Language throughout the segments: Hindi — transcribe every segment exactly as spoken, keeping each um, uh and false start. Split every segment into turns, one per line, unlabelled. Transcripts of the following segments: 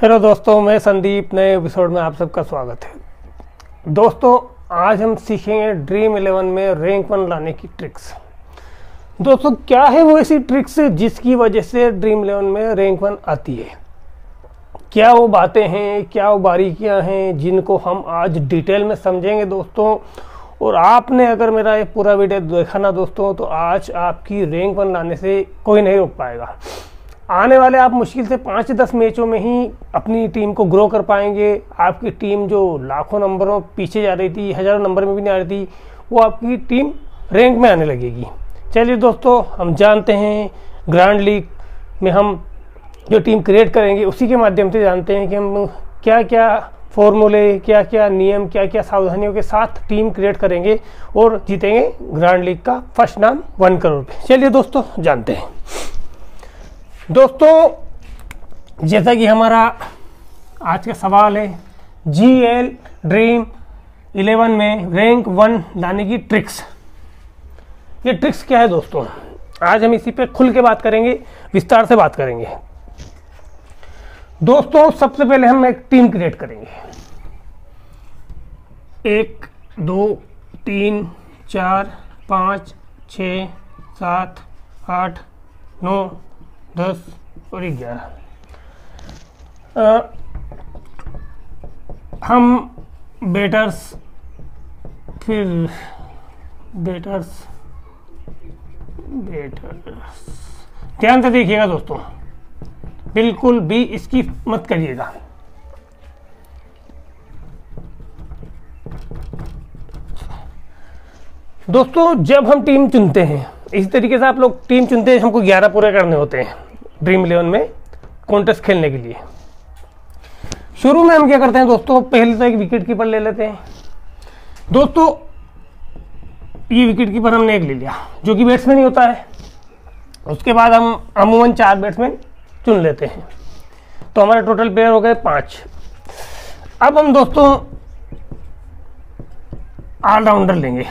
हेलो दोस्तों, मैं संदीप। नए एपिसोड में आप सबका स्वागत है। दोस्तों, आज हम सीखेंगे ड्रीम इलेवन में रैंक वन लाने की ट्रिक्स। दोस्तों, क्या है वो ऐसी ट्रिक्स जिसकी वजह से ड्रीम इलेवन में रैंक वन आती है? क्या वो बातें हैं, क्या वो बारीकियां हैं जिनको हम आज डिटेल में समझेंगे दोस्तों। और आपने अगर मेरा ये पूरा वीडियो देखा ना दोस्तों, तो आज आपकी रैंक वन लाने से कोई नहीं रोक पाएगा। आने वाले आप मुश्किल से पाँच से दस मैचों में ही अपनी टीम को ग्रो कर पाएंगे। आपकी टीम जो लाखों नंबरों पीछे जा रही थी, हज़ारों नंबर में भी नहीं आ रही थी, वो आपकी टीम रैंक में आने लगेगी। चलिए दोस्तों, हम जानते हैं ग्रैंड लीग में हम जो टीम क्रिएट करेंगे उसी के माध्यम से जानते हैं कि हम क्या क्या फॉर्मूले, क्या क्या नियम, क्या क्या सावधानियों के साथ टीम क्रिएट करेंगे और जीतेंगे ग्रैंड लीग का फर्स्ट नाम वन करोड़ पे। चलिए दोस्तों, जानते हैं। दोस्तों, जैसा कि हमारा आज का सवाल है, जी एल ड्रीम इलेवन में रैंक वन लाने की ट्रिक्स। ये ट्रिक्स क्या है दोस्तों? आज हम इसी पे खुल के बात करेंगे, विस्तार से बात करेंगे। दोस्तों, सबसे पहले हम एक टीम क्रिएट करेंगे। एक, दो, तीन, चार, पाँच, छ, सात, आठ, नौ, दस और ग्यारह। हम बेटर्स, फिर बेटर्स बेटर्स ध्यान से देखिएगा दोस्तों, बिल्कुल भी इसकी मत करिएगा। दोस्तों, जब हम टीम चुनते हैं, इस तरीके से आप लोग टीम चुनते हैं, हमको ग्यारह पूरे करने होते हैं ड्रीम इलेवन में कॉन्टेस्ट खेलने के लिए। शुरू में हम क्या करते हैं दोस्तों, पहले तो एक विकेट कीपर ले लेते हैं। दोस्तों, ये विकेट कीपर हमने एक ले लिया जो कि बैट्समैन ही होता है। उसके बाद हम अमूमन चार बैट्समैन चुन लेते हैं, तो हमारे टोटल प्लेयर हो गए पांच। अब हम दोस्तों ऑलराउंडर लेंगे।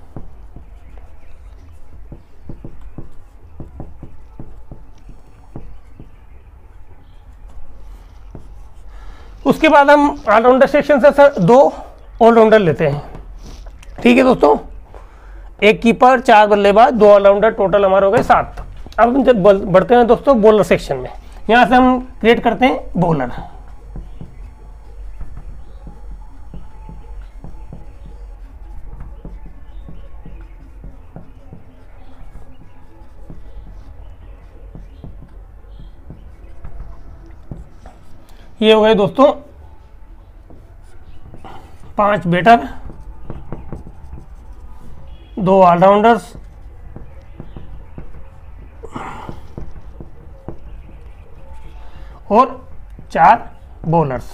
उसके बाद हम ऑलराउंडर सेक्शन से सर दो ऑलराउंडर लेते हैं। ठीक है दोस्तों, एक कीपर, चार बल्लेबाज, दो ऑलराउंडर, टोटल हमारे हो गए सात। अब हम जब बढ़ते हैं दोस्तों बॉलर सेक्शन में, यहां से हम क्रिएट करते हैं बॉलर। ये हो गए दोस्तों पांच बैटर, दो ऑलराउंडर्स, और चार बॉलर्स।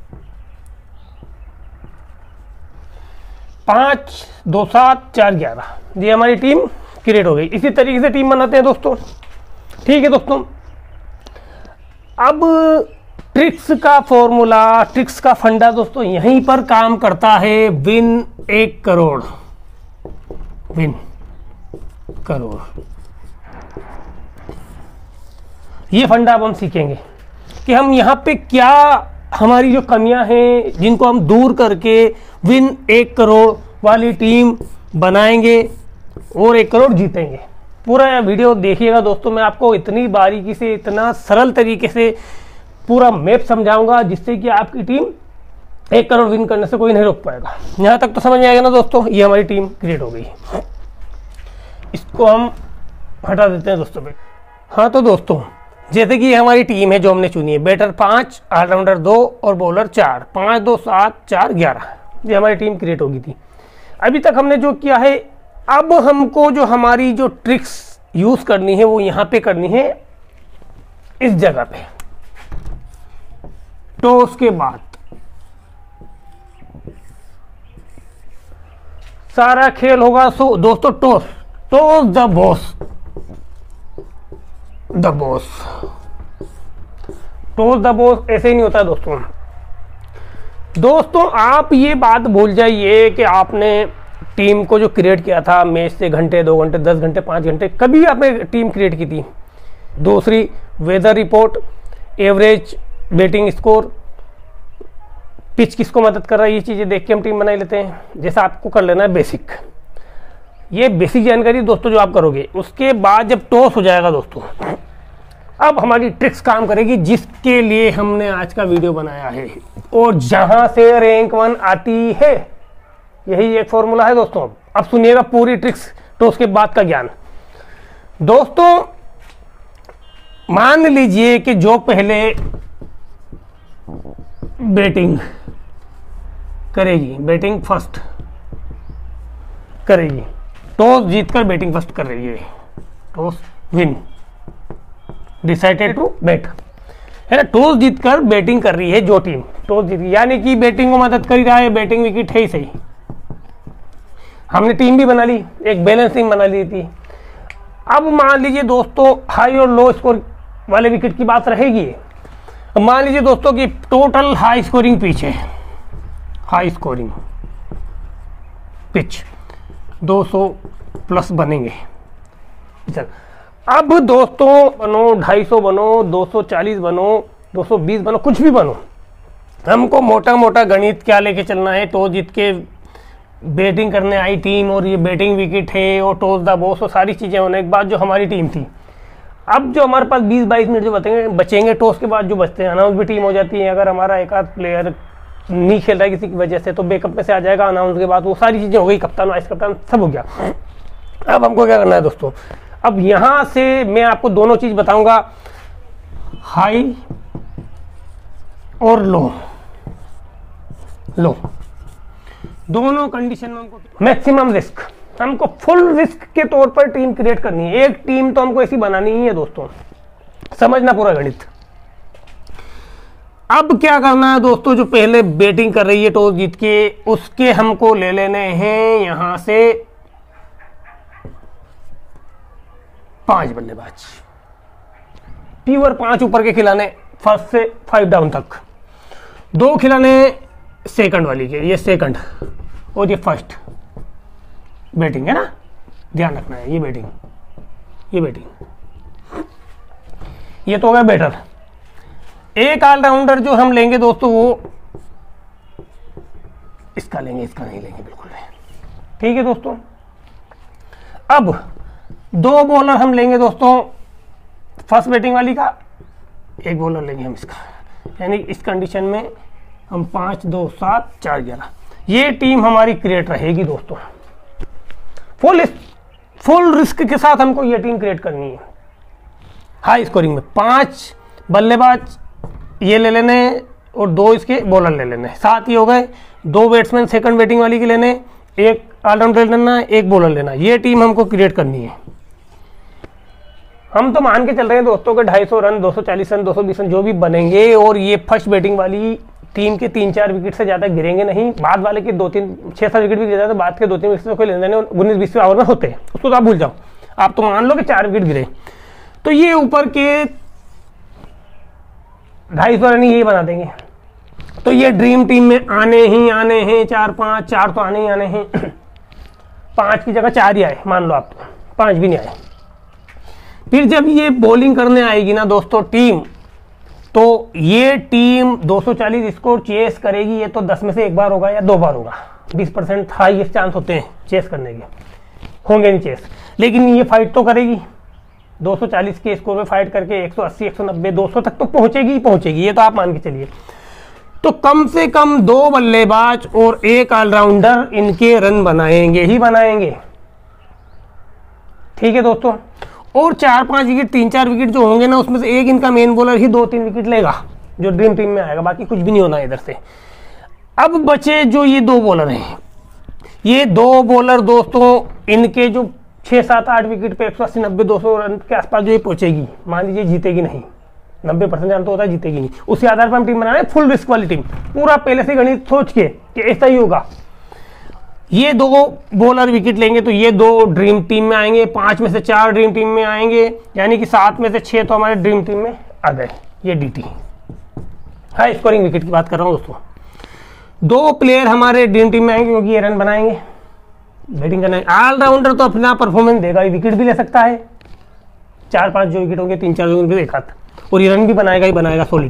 पांच, दो, सात, चार, ग्यारह, ये हमारी टीम क्रिएट हो गई। इसी तरीके से टीम बनाते हैं दोस्तों। ठीक है दोस्तों, अब ट्रिक्स का फॉर्मूला, ट्रिक्स का फंडा दोस्तों यहीं पर काम करता है। विन एक करोड़, विन करोड़, ये फंडा अब हम सीखेंगे कि हम यहाँ पे क्या हमारी जो कमियां हैं जिनको हम दूर करके विन एक करोड़ वाली टीम बनाएंगे और एक करोड़ जीतेंगे। पूरा वीडियो देखिएगा दोस्तों, मैं आपको इतनी बारीकी से, इतना सरल तरीके से पूरा मैप समझाऊंगा जिससे कि आपकी टीम एक करोड़ विन करने से कोई नहीं रोक पाएगा। यहां तक तो समझ में आएगा ना दोस्तों? ये हमारी टीम क्रिएट हो गई। इसको हम हटा देते हैं दोस्तों पे। हाँ तो दोस्तों, जैसे कि हमारी टीम है जो हमने चुनी है, बैटर पांच, ऑलराउंडर दो और बॉलर चार। पांच, दो, सात, चार, ग्यारह, ये हमारी टीम क्रिएट होगी थी। अभी तक हमने जो किया है, अब हमको जो हमारी जो ट्रिक्स यूज करनी है वो यहाँ पे करनी है, इस जगह पे। टॉस के बाद सारा खेल होगा सो दोस्तों toss, toss the boss, the boss, toss the boss ऐसे ही नहीं होता है दोस्तों। दोस्तों, आप ये बात भूल जाइए कि आपने टीम को जो क्रिएट किया था मैच से घंटे, दो घंटे, दस घंटे, पाँच घंटे कभी आपने टीम क्रिएट की थी। दूसरी, weather report, average batting score, pitch किसको मदद कर रहा है, ये चीज़ें देख के हम टीम बना लेते हैं। जैसा आपको कर लेना है बेसिक, ये बेसिक जानकारी दोस्तों जो आप करोगे। उसके बाद जब टॉस हो जाएगा दोस्तों, अब हमारी ट्रिक्स काम करेगी जिसके लिए हमने आज का वीडियो बनाया है और जहां से रैंक वन आती है। यही एक फॉर्मूला है दोस्तों। अब सुनिएगा पूरी ट्रिक्स टॉस के बाद का ज्ञान। दोस्तों मान लीजिए कि जो पहले बैटिंग करेगी, बैटिंग फर्स्ट करेगी, टॉस जीतकर बैटिंग फर्स्ट कर रही है, toss win, decided to bat, है ना। टॉस जीतकर बैटिंग कर रही है जो टीम, टॉस जीत यानी कि बैटिंग को मदद कर ही रहा है, बैटिंग विकेट है ही सही। हमने टीम भी बना ली, एक बैलेंस टीम बना ली थी। अब मान लीजिए दोस्तों हाई और लो स्कोर वाले विकेट की बात रहेगी। मान लीजिए दोस्तों कि टोटल हाई स्कोरिंग पिच है, हाई स्कोरिंग पिच दो सौ प्लस बनेंगे। चल अब दोस्तों बनो ढाई सौ बनो, दो सौ चालीस बनो, दो सौ बीस बनो, कुछ भी बनो, हमको मोटा मोटा गणित क्या लेके चलना है। टॉस जीत के बैटिंग करने आई टीम और ये बैटिंग विकेट है और टॉस द बॉस और सारी चीज़ें होने के बाद जो हमारी टीम थी, अब जो हमारे पास बीस बाईस मिनट जो बचेंगे बचेंगे टॉस के बाद जो बचते हैं, अनाउंस भी टीम हो जाती है। अगर हमारा एक आध प्लेयर नहीं खेल रहा है किसी की वजह से तो बैकअप में से आ जाएगा अनाउंस के बाद, वो सारी चीज़ें हो गई, कप्तान वाइस कप्तान सब हो गया। अब हमको क्या करना है दोस्तों, अब यहां से मैं आपको दोनों चीज बताऊंगा, हाई और लो, लो दोनों कंडीशन में हमको मैक्सिमम रिस्क, हमको फुल रिस्क के तौर पर टीम क्रिएट करनी है। एक टीम तो हमको ऐसी बनानी ही है दोस्तों, समझना पूरा गणित। अब क्या करना है दोस्तों, जो पहले बैटिंग कर रही है टॉस जीत के, उसके हमको ले लेने हैं यहां से पांच बल्लेबाज, प्योर पांच ऊपर के खिलाने, फर्स्ट से फाइव डाउन तक, दो खिलाने सेकंड वाली के, ये सेकंड और ये फर्स्ट बैटिंग है ना, ध्यान रखना है। ये बैटिंग, ये बैटिंग, ये तो हो गया बैटर। एक ऑलराउंडर जो हम लेंगे दोस्तों वो इसका लेंगे, इसका नहीं लेंगे बिल्कुल नहीं, ठीक है दोस्तों। अब दो बॉलर हम लेंगे दोस्तों फर्स्ट बैटिंग वाली का, एक बॉलर लेंगे हम इसका, यानी इस कंडीशन में हम पाँच दो सात चार ग्यारह, ये टीम हमारी क्रिएट रहेगी दोस्तों। फुल फुल रिस्क के साथ हमको ये टीम क्रिएट करनी है। हाई स्कोरिंग में पांच बल्लेबाज ये ले लेने और दो इसके बॉलर ले लेने, सात ही हो गए। दो बैट्समैन सेकंड बैटिंग वाली के लेने, एक ऑलराउंडर लेना, एक बॉलर लेना, ये टीम हमको क्रिएट करनी है। हम तो मान के चल रहे हैं दोस्तों के ढाई सौ रन, दो सौ चालीस रन, दो सौ बीस रन जो भी बनेंगे, और ये फर्स्ट बैटिंग वाली टीम के तीन चार विकेट से ज्यादा गिरेंगे नहीं। बाद वाले के दो तीन छह सात विकेट भी गिर जाते हैं, बाद के दो तीन विकेट तो कोई लेने देने उन्नीस बीसवें ओवर में होते हैं, उसको तो आप भूल जाओ। आप तो मान लो कि चार विकेट गिरे, तो ये ऊपर के ढाई सौ रन ही बना देंगे। तो ये ड्रीम टीम में आने ही आने हैं, चार पांच, चार तो आने ही आने हैं, पांच की जगह चार ही आए मान लो आप, तो पांच भी नहीं आए। फिर जब ये बॉलिंग करने आएगी ना दोस्तों टीम, तो ये टीम दो सौ चालीस स्कोर चेस करेगी। ये तो दस में से एक बार होगा या दो बार होगा, बीस परसेंट हाईएस्ट चांस होते हैं चेस करने के, होंगे नहीं चेस, लेकिन ये फाइट तो करेगी। दो सौ चालीस के स्कोर में फाइट करके एक सौ अस्सी, एक सौ नब्बे, दो सौ तक तो पहुंचेगी ही पहुंचेगी, ये तो आप मान के चलिए। तो कम से कम दो बल्लेबाज और एक ऑलराउंडर इनके रन बनाएंगे ही बनाएंगे, ठीक है दोस्तों। और चार पांच विकेट, तीन चार विकेट जो होंगे ना, उसमें से एक इनका मेन बॉलर ही दो तीन विकेट लेगा जो ड्रीम टीम में आएगा, बाकी कुछ भी नहीं होना इधर से। अब बचे जो ये दो बॉलर हैं, ये दो बॉलर दोस्तों इनके जो छः सात आठ विकेट पे एक सौ अस्सी नब्बे दो सौ रन के आसपास जो ये पहुंचेगी, मान लीजिए जीतेगी नहीं, नब्बे परसेंट चांस तो होता है जीतेगी नहीं, उसी आधार पर हम टीम बना रहे हैं फुल रिस्क वाली टीम, पूरा पहले से गणित सोच के कि ऐसा ही होगा। ये दो बॉलर विकेट लेंगे तो ये दो ड्रीम टीम में आएंगे, पांच में से चार ड्रीम टीम में आएंगे, यानी कि सात में से छह तो हमारे ड्रीम टीम में आ गए। ये डीटी हाई स्कोरिंग विकेट की बात कर रहा हूं दोस्तों। दो प्लेयर हमारे ड्रीम टीम में आएंगे क्योंकि ये रन बनाएंगे, बैटिंग करना है। ऑलराउंडर तो अपना परफॉर्मेंस देगा, विकेट भी ले सकता है, चार पांच जो विकेट होंगे, तीन चार विकेट एक हाथ, और ये रन भी बनाएगा ही बनाएगा सॉलिड।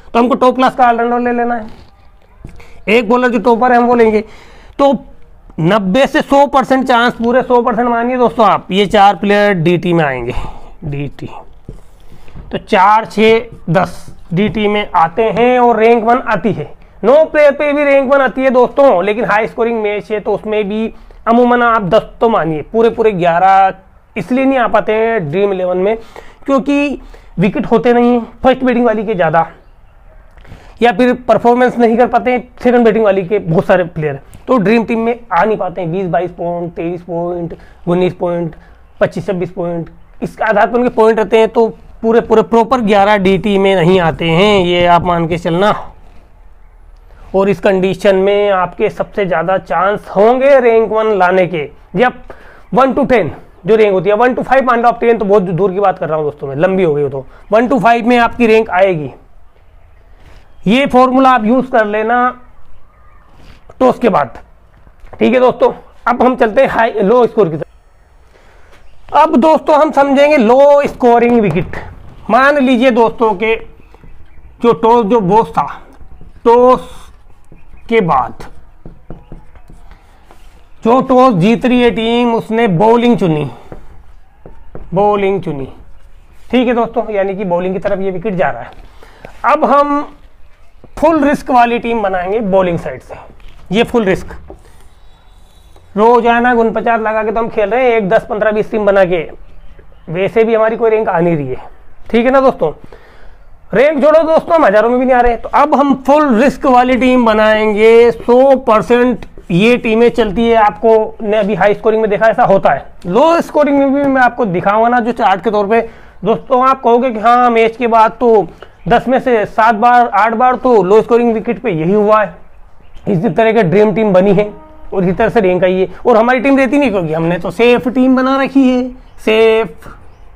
तो हमको टॉप क्लास का ऑलराउंडर ले लेना है। एक बॉलर जो टॉपर है हम वो लेंगे। तो नब्बे से सौ परसेंट चांस, पूरे सौ परसेंट मानिए दोस्तों आप, ये चार प्लेयर डीटी में आएंगे। डीटी तो चार छः दस डीटी में आते हैं और रैंक वन आती है। नो प्लेयर पे भी रैंक वन आती है दोस्तों, लेकिन हाई स्कोरिंग मैच है तो उसमें भी अमूमन आप दस तो मानिए, पूरे पूरे ग्यारह इसलिए नहीं आ पाते हैं ड्रीम इलेवन में क्योंकि विकेट होते नहीं हैं फर्स्ट बैटिंग वाली के ज़्यादा, या फिर परफॉर्मेंस नहीं कर पाते हैं सेकंड बैटिंग वाली के बहुत सारे प्लेयर, तो ड्रीम टीम में आ नहीं पाते हैं। बीस बाईस पॉइंट, तेईस पॉइंट, उन्नीस पॉइंट, पच्चीस छब्बीस पॉइंट, इसके आधार पर उनके पॉइंट रहते हैं, तो पूरे पूरे प्रॉपर ग्यारह डीटी में नहीं आते हैं, ये आप मान के चलना। और इस कंडीशन में आपके सबसे ज़्यादा चांस होंगे रैंक वन लाने के। जब वन टू टेन जो रैंक होती है, वन टू फाइव मान लो आप, टेन तो बहुत दूर की बात कर रहा हूँ दोस्तों, में लंबी हो गई हो, तो वन टू फाइव में आपकी रैंक आएगी। ये फॉर्मूला आप यूज कर लेना टॉस के बाद, ठीक है दोस्तों। अब हम चलते हैं हाई लो स्कोर की तरफ। अब दोस्तों हम समझेंगे लो स्कोरिंग विकेट। मान लीजिए दोस्तों के जो टॉस जो बॉस था, टॉस के बाद जो टॉस जीत रही है टीम उसने बॉलिंग चुनी, बॉलिंग चुनी, ठीक है दोस्तों, यानी कि बॉलिंग की तरफ ये विकेट जा रहा है। अब हम फुल रिस्क वाली टीम बनाएंगे बॉलिंग साइड से। ये फुल रिस्क रोजाना उनपचास लगा के तो हम खेल रहे हैं, एक दस पंद्रह बीस टीम बना के, वैसे भी हमारी कोई रैंक आ नहीं रही है, ठीक है ना दोस्तों। रैंक जोड़ो दोस्तों, हम हजारों में भी नहीं आ रहे। तो अब हम फुल रिस्क वाली टीम बनाएंगे। सौ परसेंट ये टीमें चलती है, आपको ने अभी हाई स्कोरिंग में देखा ऐसा होता है। लो स्कोरिंग में भी मैं आपको दिखाऊंगा ना जो चार्ट के तौर पे दोस्तों, आप कहोगे कि हाँ मैच के बाद तो दस में से सात बार आठ बार तो लो स्कोरिंग विकेट पे यही हुआ है। इसी तरह की ड्रीम टीम बनी है और इसी तरह से रैंक आई है। और हमारी टीम रहती नहीं क्योंकि हमने तो सेफ टीम बना रखी है, सेफ,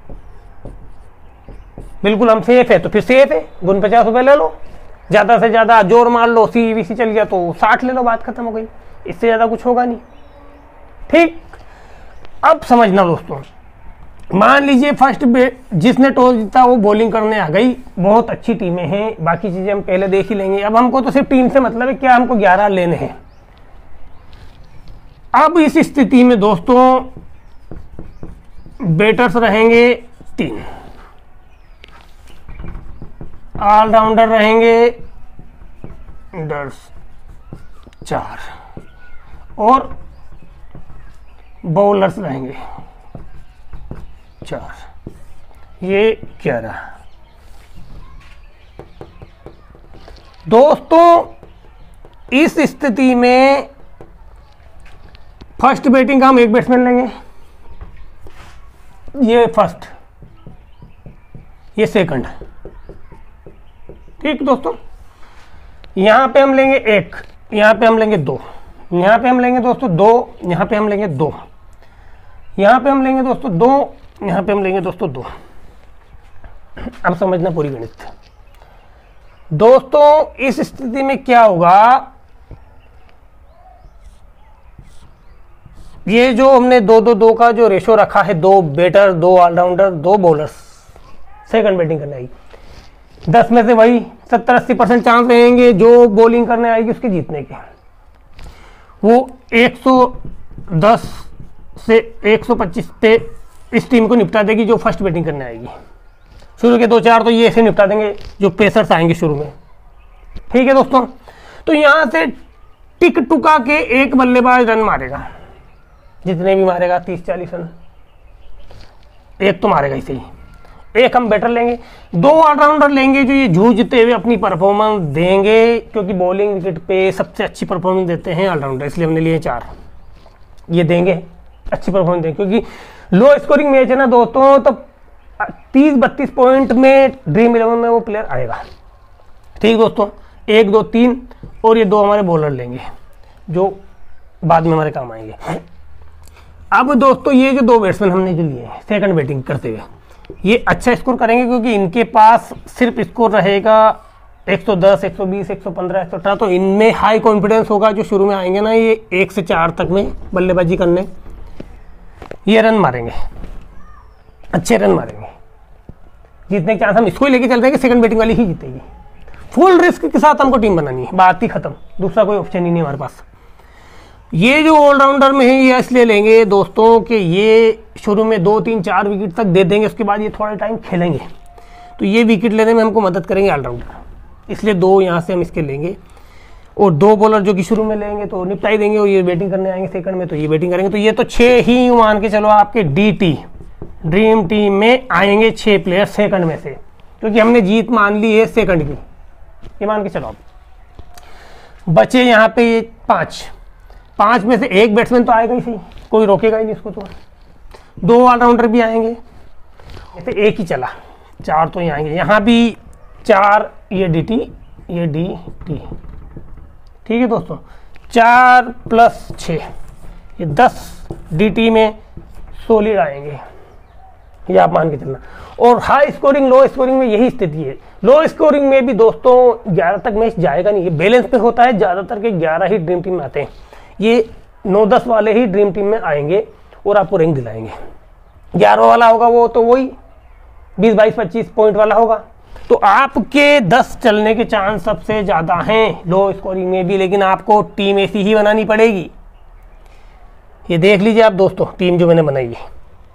बिल्कुल हम सेफ है, तो फिर सेफ है, गुन पचास रुपए ले लो, ज्यादा से ज्यादा जोर मार लो, सी वी सी चल गया तो साठ ले लो, बात खत्म हो गई, इससे ज्यादा कुछ होगा नहीं, ठीक। अब समझना दोस्तों, मान लीजिए फर्स्ट जिसने टॉस जीता वो बॉलिंग करने आ गई, बहुत अच्छी टीमें हैं, बाकी चीजें हम पहले देख ही लेंगे। अब हमको तो सिर्फ टीम से मतलब है, क्या हमको ग्यारह लेने हैं। अब इस स्थिति में दोस्तों बैटर्स रहेंगे तीन, ऑलराउंडर रहेंगे दस चार और बॉलर्स रहेंगे चार, ये ग्यारह। दोस्तों इस स्थिति में फर्स्ट बैटिंग का हम एक बैट्समैन लेंगे, ये फर्स्ट, ये सेकंड, ठीक दोस्तों। यहां पे हम लेंगे एक, यहां पे हम लेंगे दो, यहां पे हम लेंगे दोस्तों दो, यहां पे हम लेंगे दो, यहां पे हम लेंगे दोस्तों दो, यहां पे हम लेंगे दोस्तों दो। अब समझना पूरी गणित दोस्तों। इस स्थिति में क्या होगा, ये जो हमने दो दो दो का जो रेशो रखा है, दो बैटर दो ऑलराउंडर दो बॉलर्स, सेकंड बैटिंग करने आएगी, दस में से वही सत्तर अस्सी परसेंट चांस रहेंगे जो बॉलिंग करने आएगी उसके जीतने के। वो एक सौ दस से एक सौ पच्चीस पे इस टीम को निपटा देगी जो फर्स्ट बैटिंग करने आएगी। शुरू के दो चार तो ये ऐसे निपटा देंगे जो पेसर्स आएंगे शुरू में, ठीक है दोस्तों। तो यहां से टिक टुका के एक बल्लेबाज रन मारेगा, जितने भी मारेगा तीस चालीस रन, एक तो मारेगा इसे ही। एक हम बैटर लेंगे, दो ऑलराउंडर लेंगे जो ये जूझते हुए अपनी परफॉर्मेंस देंगे, क्योंकि बॉलिंग विकेट पे सबसे अच्छी परफॉर्मेंस देते हैं ऑलराउंडर, इसलिए हमने लिए चार। ये देंगे अच्छी परफॉर्मेंस देंगे, क्योंकि लो स्कोरिंग मैच है ना दोस्तों, तो तीस बत्तीस पॉइंट में ड्रीम इलेवन में वो प्लेयर आएगा, ठीक दोस्तों। एक दो तीन और ये दो हमारे बॉलर लेंगे जो बाद में हमारे काम आएंगे। अब दोस्तों ये जो दो बैट्समैन हमने जो लिए हैं सेकंड बैटिंग करते हुए, ये अच्छा स्कोर करेंगे क्योंकि इनके पास सिर्फ स्कोर रहेगा एक सौ दस, एक सौ बीस, एक सौ पंद्रह, एक सौ अठारह, तो इनमें हाई कॉन्फिडेंस होगा जो शुरू में आएंगे ना, ये एक से चार तक में बल्लेबाजी करने, ये रन मारेंगे, अच्छे रन मारेंगे, जीतने के चांस हम इसको ही लेके चलते हैं कि सेकंड बैटिंग वाली ही जीतेगी। फुल रिस्क के साथ हमको टीम बनानी है, बात ही खत्म, दूसरा कोई ऑप्शन ही नहीं हमारे पास। ये जो ऑलराउंडर में है ये इसलिए लेंगे दोस्तों कि ये शुरू में दो तीन चार विकेट तक दे देंगे, उसके बाद ये थोड़ा टाइम खेलेंगे, तो ये विकेट लेने में हमको मदद करेंगे ऑलराउंडर, इसलिए दो यहाँ से हम इसके लेंगे। और दो बॉलर जो कि शुरू में लेंगे तो निपटा ही देंगे, और ये बैटिंग करने आएंगे सेकंड में तो ये बैटिंग करेंगे। तो ये तो छः ही मान के चलो आपके डी टी ड्रीम टीम में आएंगे छः प्लेयर सेकंड में से, क्योंकि हमने जीत मान ली है सेकंड की, ये मान के चलो। अब बचे यहाँ पे ये पाँच, पाँच में से एक बैट्समैन तो आएगा ही सही, कोई रोकेगा ही नहीं इसको, तो दो ऑलराउंडर भी आएंगे, जैसे एक ही चला, चार तो यहाँ आएंगे, यहाँ भी चार, ये डी टी ये डी टी, ठीक है दोस्तों, चार प्लस छः ये दस डी टी में सोलिड आएंगे, ये आप मान के चलना। और हाई स्कोरिंग लो स्कोरिंग में यही स्थिति है। लो स्कोरिंग में भी दोस्तों ग्यारह तक मैच जाएगा नहीं, ये बैलेंस पे होता है, ज़्यादातर के ग्यारह ही ड्रीम टीम में आते हैं, ये नौ दस वाले ही ड्रीम टीम में आएंगे और आपको रैंक दिलाएंगे। ग्यारह वाला होगा वो तो वही बीस बाईस पच्चीस पॉइंट वाला होगा, तो आपके दस चलने के चांस सबसे ज़्यादा हैं लो स्कोरिंग में भी, लेकिन आपको टीम ऐसी ही बनानी पड़ेगी। ये देख लीजिए आप दोस्तों, टीम जो मैंने बनाई है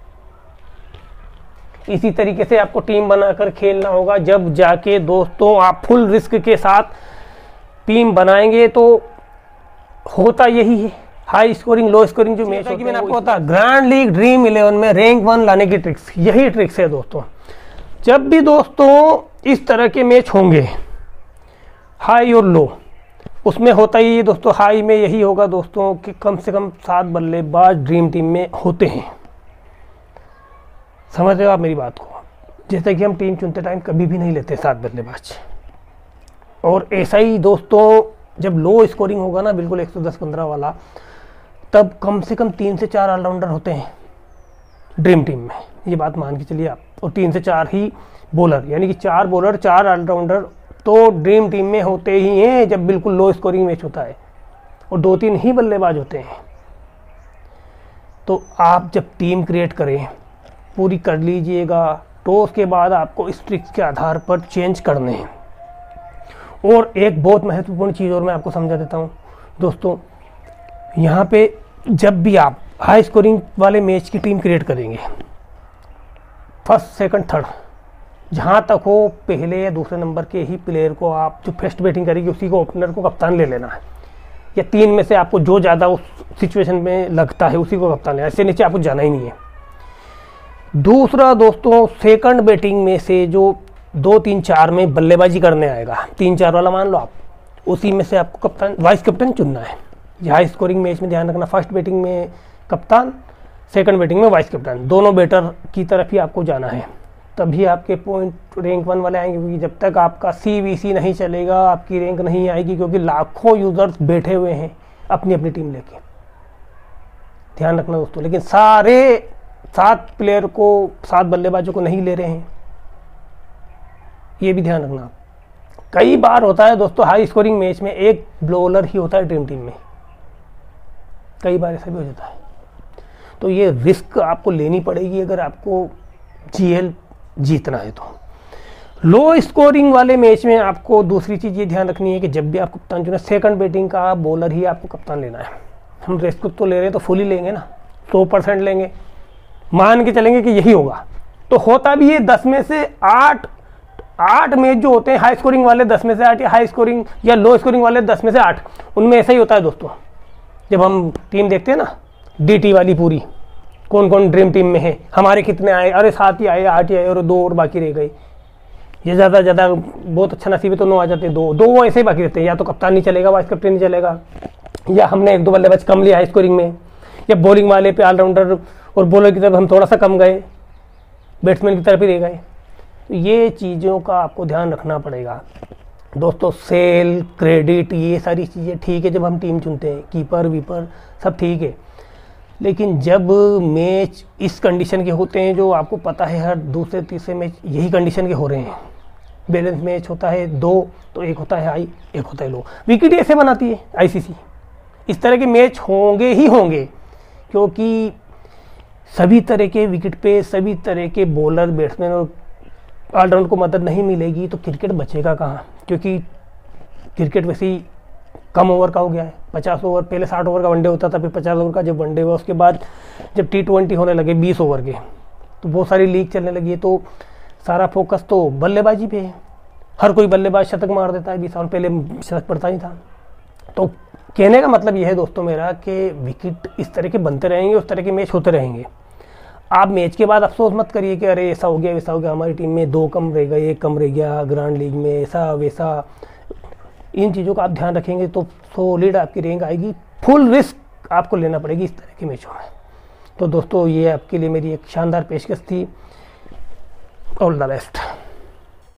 इसी तरीके से आपको टीम बनाकर खेलना होगा। जब जाके दोस्तों आप फुल रिस्क के साथ टीम बनाएंगे तो होता यही है, हाई स्कोरिंग लो स्कोरिंग जो मैच होती है, मैंने आपको होता ग्रैंड लीग ड्रीम इलेवन में रैंक वन लाने की ट्रिक्स, यही ट्रिक्स है दोस्तों। जब भी दोस्तों इस तरह के मैच होंगे हाई और लो, उसमें होता ही दोस्तों, हाई में यही होगा दोस्तों कि कम से कम सात बल्लेबाज ड्रीम टीम में होते हैं, समझ रहे हो आप मेरी बात को। जैसे कि हम टीम चुनते टाइम कभी भी नहीं लेते सात बल्लेबाज, और ऐसा ही दोस्तों जब लो स्कोरिंग होगा ना बिल्कुल एक सौ दस पंद्रह वाला, तब कम से कम तीन से चार ऑलराउंडर होते हैं ड्रीम टीम में, ये बात मान के चलिए आप, और तीन से चार ही बॉलर, यानी कि चार बॉलर चार ऑलराउंडर तो ड्रीम टीम में होते ही हैं जब बिल्कुल लो स्कोरिंग मैच होता है, और दो तीन ही बल्लेबाज होते हैं। तो आप जब टीम क्रिएट करें पूरी कर लीजिएगा, टॉस के बाद आपको इस ट्रिक्स के आधार पर चेंज करने हैं। और एक बहुत महत्वपूर्ण चीज़ और मैं आपको समझा देता हूँ दोस्तों, यहाँ पे जब भी आप हाई स्कोरिंग वाले मैच की टीम क्रिएट करेंगे, फर्स्ट सेकंड थर्ड जहाँ तक हो, पहले या दूसरे नंबर के ही प्लेयर को आप जो फर्स्ट बैटिंग करेगी उसी को ओपनर को कप्तान ले लेना है, या तीन में से आपको जो ज़्यादा उस सिचुएशन में लगता है उसी को कप्तान लेना, इससे नीचे आपको जाना ही नहीं है। दूसरा दोस्तों, सेकंड बैटिंग में से जो दो तीन चार में बल्लेबाजी करने आएगा, तीन चार वाला मान लो आप, उसी में से आपको कप्तान वाइस कैप्टन चुनना है। हाई स्कोरिंग मैच में ध्यान रखना, फर्स्ट बैटिंग में कप्तान, सेकंड बैटिंग में वाइस कैप्टन, दोनों बैटर की तरफ ही आपको जाना है, तभी आपके पॉइंट रैंक वन वाले आएंगे। क्योंकि जब तक आपका सी वी सी नहीं चलेगा आपकी रैंक नहीं आएगी, क्योंकि लाखों यूजर्स बैठे हुए हैं अपनी अपनी टीम लेके, ध्यान रखना दोस्तों। लेकिन सारे सात प्लेयर को, सात बल्लेबाजों को नहीं ले रहे हैं, ये भी ध्यान रखना। कई बार होता है दोस्तों हाई स्कोरिंग मैच में एक बॉलर ही होता है ड्रीम टीम में, कई बार ऐसा भी हो जाता है। तो ये रिस्क आपको लेनी पड़ेगी अगर आपको जीएल जीतना है तो। लो स्कोरिंग वाले मैच में आपको दूसरी चीज़ ये ध्यान रखनी है कि जब भी आप कप्तान चुने, सेकंड बैटिंग का बॉलर ही आपको कप्तान लेना है। हम रिस्क तो ले रहे हैं तो फुल ही लेंगे ना, सौ परसेंट लेंगे, मान के चलेंगे कि यही होगा। तो होता भी है दस में से आठ आठ मैच जो होते हैं हाई स्कोरिंग वाले दस में से आठ, या हाई स्कोरिंग या लो स्कोरिंग वाले दस में से आठ, उनमें ऐसा ही होता है दोस्तों। जब हम टीम देखते हैं ना डीटी वाली पूरी, कौन कौन ड्रीम टीम में है, हमारे कितने आए, अरे सात ही आए, आठ ही आए और दो और बाकी रह गए, ये ज़्यादा ज़्यादा बहुत अच्छा नसीब है तो नौ आ जाते हैं, दो दो ऐसे ही बाकी रहते हैं। या तो कप्तान नहीं चलेगा, वाइस कैप्टन नहीं चलेगा, या हमने एक दो बल्लेबाज कम लिया हाई स्कोरिंग में, या बॉलिंग वाले पे ऑलराउंडर और बॉलर की तरफ हम थोड़ा सा कम गए, बैट्समैन की तरफ ही रह गए। ये चीज़ों का आपको ध्यान रखना पड़ेगा दोस्तों। सेल, क्रेडिट, ये सारी चीज़ें ठीक है जब हम टीम चुनते हैं, कीपर वीपर सब ठीक है, लेकिन जब मैच इस कंडीशन के होते हैं जो आपको पता है हर दूसरे तीसरे मैच यही कंडीशन के हो रहे हैं, बैलेंस मैच होता है दो, तो एक होता है हाई एक होता है लो, विकेट ऐसे बनाती है आईसीसी। इस तरह के मैच होंगे ही होंगे, क्योंकि सभी तरह के विकेट पे सभी तरह के बॉलर बैट्समैन और ऑलराउंड को मदद नहीं मिलेगी तो क्रिकेट बचेगा कहाँ, क्योंकि क्रिकेट वैसे ही कम ओवर का हो गया है। पचास ओवर, पहले साठ ओवर का वनडे होता था, फिर पचास ओवर का जब वनडे हुआ उसके बाद जब टी ट्वेंटी होने लगे बीस ओवर के, तो बहुत सारी लीग चलने लगी है, तो सारा फोकस तो बल्लेबाजी पे है। हर कोई बल्लेबाज शतक मार देता है, बीस साल पहले शतक पड़ता ही था। तो कहने का मतलब यह है दोस्तों मेरा कि विकेट इस तरह के बनते रहेंगे, उस तरह के मैच होते रहेंगे। आप मैच के बाद अफसोस मत करिए कि अरे ऐसा हो गया वैसा हो गया, हमारी टीम में दो कम रह गए, एक कम रह गया ग्रांड लीग में, ऐसा वैसा। इन चीज़ों का आप ध्यान रखेंगे तो सॉलिड आपकी रैंक आएगी। फुल रिस्क आपको लेना पड़ेगी इस तरह के मैचों में। तो दोस्तों ये आपके लिए मेरी एक शानदार पेशकश थी। All the best.